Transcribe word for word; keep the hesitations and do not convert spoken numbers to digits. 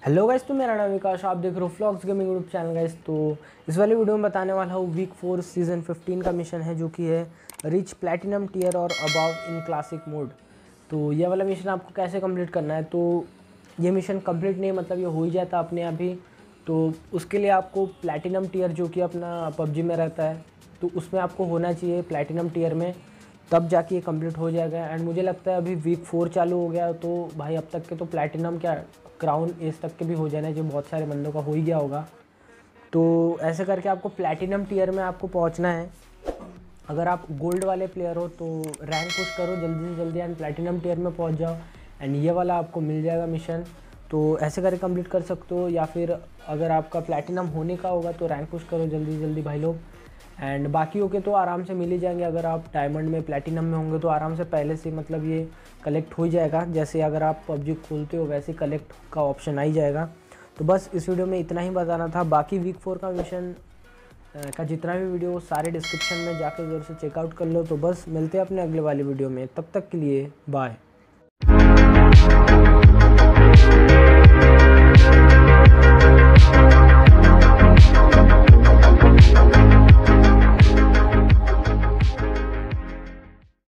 Hello guys, तो मेरा नाम विकास, आप देख रहे हो Flox gaming group channel guys. तो इस वाले वीडियो में बताने वाला हूँ वीक फोर सीज़न फिफ्टीन का मिशन है, जो कि है रिच प्लैटिनम टीयर और अबाव इन क्लासिक मोड। तो ये वाला मिशन आपको कैसे कंप्लीट करना है। तो ये मिशन कंप्लीट नहीं, मतलब ये हो ही जाता अपने आप ही। तो उसके लिए आपको प्लैटिनम टीयर जो कि अपना पबजी में रहता है, तो उसमें आपको होना चाहिए प्लैटिनम टीयर में, तब जाके ये कंप्लीट हो जाएगा। एंड मुझे लगता है अभी वीक फोर चालू हो गया, तो भाई अब तक के तो प्लैटिनम क्या क्राउन एस तक के भी हो जाना है, जो बहुत सारे बंदों का हो ही गया होगा। तो ऐसे करके आपको प्लैटिनम टीयर में आपको पहुंचना है। अगर आप गोल्ड वाले प्लेयर हो तो रैंक पुश करो जल्दी से जल्दी एंड प्लैटिनम टीयर में पहुंच जाओ, एंड ये वाला आपको मिल जाएगा मिशन। तो ऐसे करके कंप्लीट कर सकते हो, या फिर अगर आपका प्लैटिनम होने का होगा तो रैंक पुश करो जल्दी जल्दी भाई लोग। एंड बाकियों के तो आराम से मिल ही जाएंगे। अगर आप डायमंड में प्लैटिनम में होंगे तो आराम से पहले से मतलब ये कलेक्ट हो ही जाएगा। जैसे अगर आप पबजी खोलते हो वैसे कलेक्ट का ऑप्शन आ ही जाएगा। तो बस इस वीडियो में इतना ही बताना था। बाकी वीक फोर का मिशन का जितना भी वीडियो सारे डिस्क्रिप्शन में जाकर ज़रूर से चेकआउट कर लो। तो बस मिलते हैं अपने अगले वाली वीडियो में, तब तक के लिए बाय।